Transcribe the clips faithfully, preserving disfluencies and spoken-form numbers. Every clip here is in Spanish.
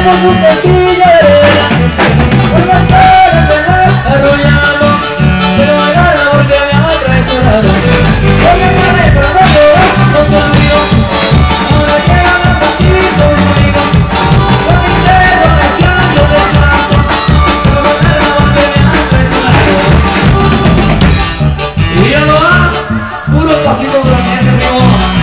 por su pequeña vereda, por las horas se va arrullando, pero me gana porque me ha traicionado. Porque madre para no llorar, no te olvido, ahora llega la pastilla conmigo, con mi dedo me canto de canto, pero me gana porque me ha traicionado. Y ya no más, puro pasito de la mesa, amigo.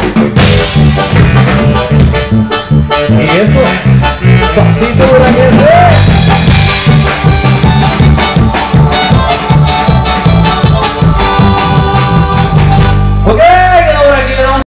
Y eso es pasito por la